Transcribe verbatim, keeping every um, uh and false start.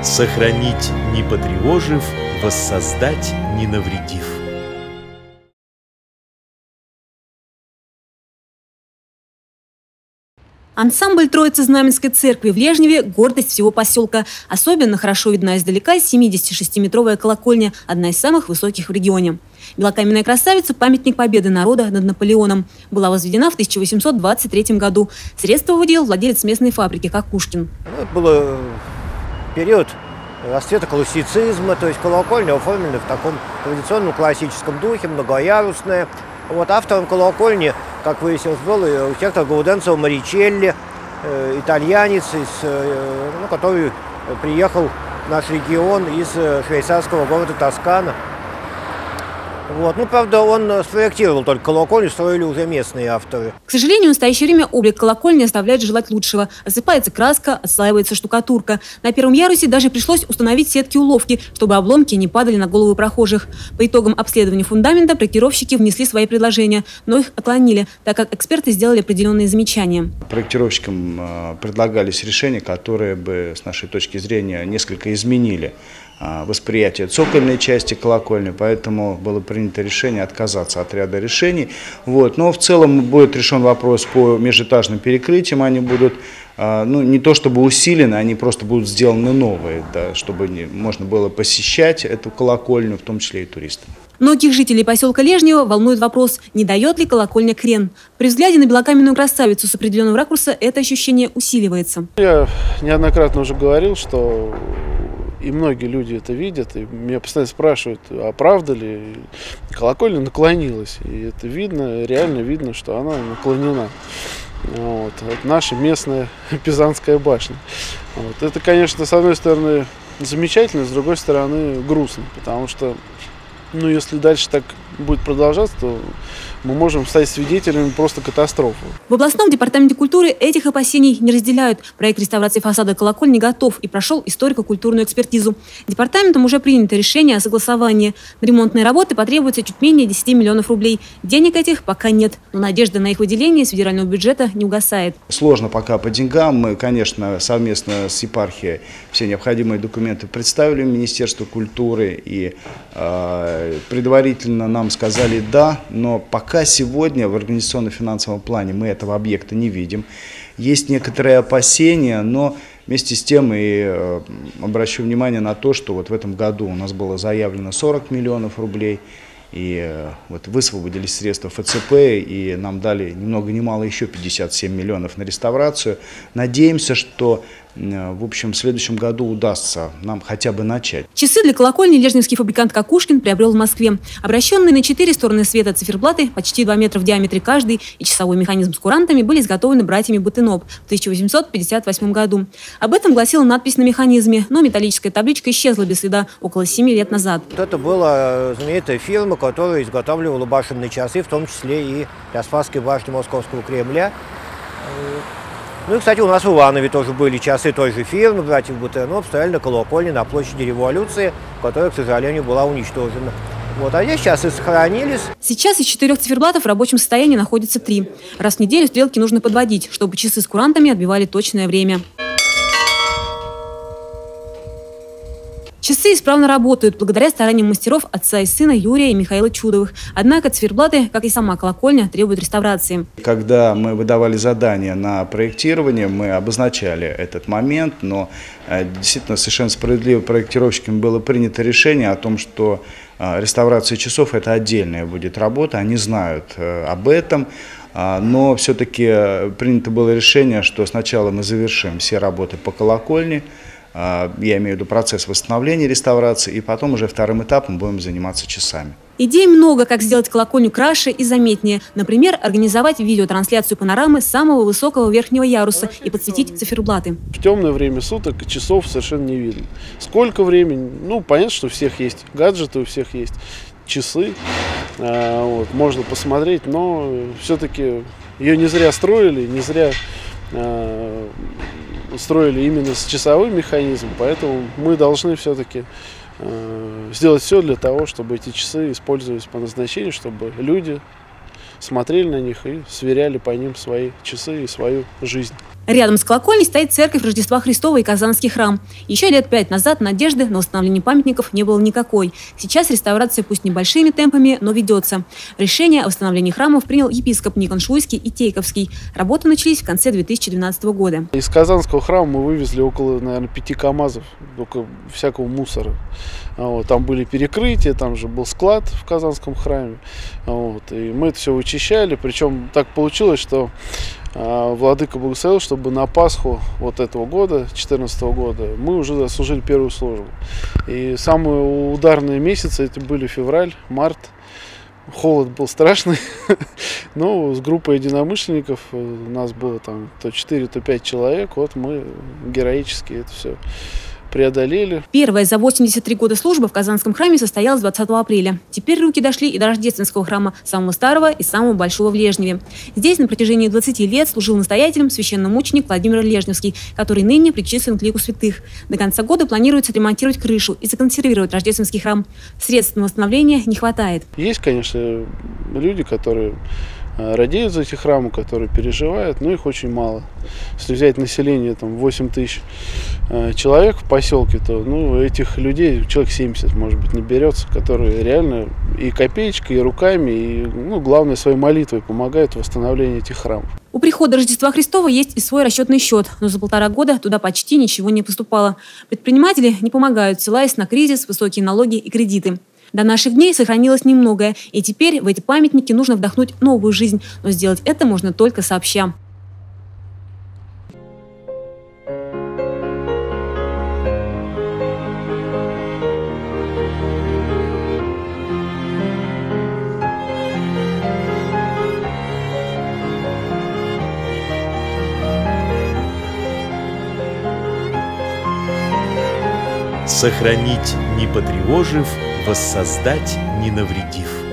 Сохранить, не потревожив, воссоздать, не навредив. Ансамбль Троицы-Знаменской церкви в Лежневе – гордость всего поселка. Особенно хорошо видна издалека семидесятишестиметровая колокольня, одна из самых высоких в регионе. Белокаменная красавица – памятник победы народа над Наполеоном. Была возведена в тысяча восемьсот двадцать третьем году. Средства выделил владелец местной фабрики Кокушкин. Ну, это был период расцвета классицизма, то есть колокольня оформлена в таком традиционном классическом духе, многоярусная. Вот автором колокольни, как выяснилось, был архитектор Гауденцио Маричелли, э, итальянец, из, э, ну, который приехал в наш регион из швейцарского города Тоскана. Вот. Ну, правда, он спроектировал только колокольню, строили уже местные авторы. К сожалению, в настоящее время облик колокольни оставляет желать лучшего. Осыпается краска, отслаивается штукатурка. На первом ярусе даже пришлось установить сетки-уловки, чтобы обломки не падали на головы прохожих. По итогам обследования фундамента проектировщики внесли свои предложения, но их отклонили, так как эксперты сделали определенные замечания. Проектировщикам предлагались решения, которые бы, с нашей точки зрения, несколько изменили восприятие цокольной части колокольни, поэтому было принято решение отказаться от ряда решений. Вот. Но в целом будет решен вопрос по межэтажным перекрытиям, они будут ну, не то чтобы усилены, они просто будут сделаны новые, да, чтобы не, можно было посещать эту колокольню, в том числе и туристам. Многих жителей поселка Лежнево волнует вопрос, не дает ли колокольня крен. При взгляде на белокаменную красавицу с определенного ракурса это ощущение усиливается. Я неоднократно уже говорил, что и многие люди это видят, и меня постоянно спрашивают, а правда ли колокольня наклонилась. И это видно, реально видно, что она наклонена. Вот. Это наша местная Пизанская башня. Вот. Это, конечно, с одной стороны замечательно, с другой стороны грустно, потому что, ну, если дальше так будет продолжаться, то мы можем стать свидетелями просто катастрофы. В областном департаменте культуры этих опасений не разделяют. Проект реставрации фасада колокольни готов и прошел историко-культурную экспертизу. Департаментом уже принято решение о согласовании. На ремонтные работы потребуется чуть менее десяти миллионов рублей. Денег этих пока нет, но надежда на их выделение из федерального бюджета не угасает. Сложно пока по деньгам. Мы, конечно, совместно с епархией все необходимые документы представили в Министерство культуры и э, предварительно нам сказали «да», но пока сегодня в организационно-финансовом плане мы этого объекта не видим. Есть некоторые опасения, но вместе с тем и э, обращу внимание на то, что вот в этом году у нас было заявлено сорок миллионов рублей, и э, вот высвободились средства эф цэ пэ, и нам дали ни много ни мало еще пятьдесят семь миллионов на реставрацию. Надеемся, что э, в общем в следующем году удастся нам хотя бы начать. Часы для колокольни лежневский фабрикант Кокушкин приобрел в Москве. Обращенные на четыре стороны света циферблаты, почти два метра в диаметре каждый, и часовой механизм с курантами были изготовлены братьями Бутынов в тысяча восемьсот пятьдесят восьмом году. Об этом гласила надпись на механизме, но металлическая табличка исчезла без следа около семи лет назад. Это была знаменитая фирма, которая изготавливала башенные часы, в том числе и для Спасской башни Московского Кремля. Ну и, кстати, у нас в Иванове тоже были часы той же фирмы, братьев Бутынов, стояли на колокольне на площади Революции, которая, к сожалению, была уничтожена. Вот, а здесь часы сохранились. Сейчас из четырех циферблатов в рабочем состоянии находится три. Раз в неделю стрелки нужно подводить, чтобы часы с курантами отбивали точное время. Часы исправно работают благодаря стараниям мастеров отца и сына Юрия и Михаила Чудовых. Однако циферблаты, как и сама колокольня, требуют реставрации. Когда мы выдавали задание на проектирование, мы обозначали этот момент, но действительно совершенно справедливо проектировщиками было принято решение о том, что реставрация часов – это отдельная будет работа, они знают об этом. Но все-таки принято было решение, что сначала мы завершим все работы по колокольне, я имею в виду процесс восстановления реставрации, и потом уже вторым этапом будем заниматься часами. Идей много, как сделать колокольню краше и заметнее. Например, организовать видеотрансляцию панорамы самого высокого верхнего яруса и подсветить циферблаты. В темное время суток часов совершенно не видно. Сколько времени? Ну, понятно, что у всех есть гаджеты, у всех есть часы. Вот, можно посмотреть, но все-таки ее не зря строили, не зря строили именно с часовым механизмом, поэтому мы должны все-таки э, сделать все для того, чтобы эти часы использовались по назначению, чтобы люди смотрели на них и сверяли по ним свои часы и свою жизнь. Рядом с колокольней стоит церковь Рождества Христова и Казанский храм. Еще лет пять назад надежды на восстановление памятников не было никакой. Сейчас реставрация пусть небольшими темпами, но ведется. Решение о восстановлении храмов принял епископ Никон Шуйский и Тейковский. Работы начались в конце две тысячи двенадцатого года. Из Казанского храма мы вывезли около, наверное, пяти КАМАЗов, только всякого мусора. Вот, там были перекрытия, там же был склад в Казанском храме. Вот, и мы это все вычищали. Причем так получилось, что Владыка благословил, чтобы на Пасху вот этого года, две тысячи четырнадцатого года, мы уже отслужили первую службу. И самые ударные месяцы это были февраль, март. Холод был страшный, но с группой единомышленников, у нас было там то четыре, то пять человек, вот мы героически это все преодолели. Первая за восемьдесят три года службы в Казанском храме состоялась двадцатого апреля. Теперь руки дошли и до Рождественского храма, самого старого и самого большого в Лежневе. Здесь на протяжении двадцати лет служил настоятелем священномученик Владимир Лежневский, который ныне причислен к лику святых. До конца года планируется отремонтировать крышу и законсервировать Рождественский храм. Средств на восстановление не хватает. Есть, конечно, люди, которые радеют за эти храмы, которые переживают, но их очень мало. Если взять население там восемь тысяч э, человек в поселке, то ну, этих людей человек семьдесят, может быть, наберется, которые реально и копеечкой, и руками, и, ну, главное, своей молитвой помогают в восстановлении этих храмов. У прихода Рождества Христова есть и свой расчетный счет, но за полтора года туда почти ничего не поступало. Предприниматели не помогают, ссылаясь на кризис, высокие налоги и кредиты. До наших дней сохранилось немногое, и теперь в эти памятники нужно вдохнуть новую жизнь, но сделать это можно только сообща. Сохранить, не потревожив, воссоздать, не навредив.